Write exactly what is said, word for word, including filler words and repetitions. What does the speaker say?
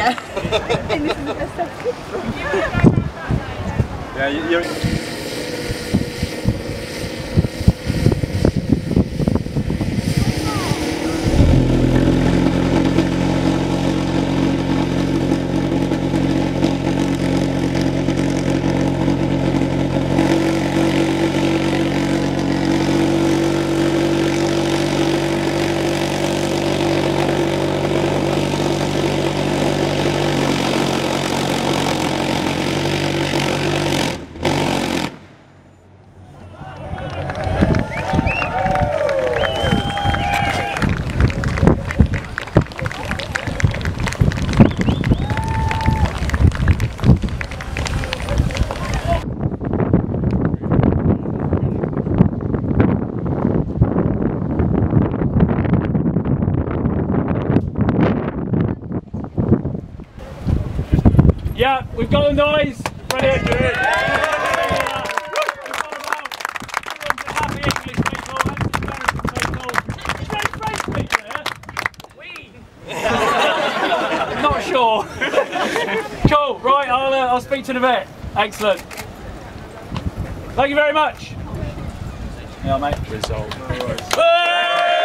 Yeah. I think this is the best I've Yeah, you, you're... Yeah, we've got the noise. Brilliant. Happy English people. That's French people here. We. Not sure. Cool. Right, I'll uh, I'll speak to you in a bit. Excellent. Thank you very much. Yeah, mate. Result.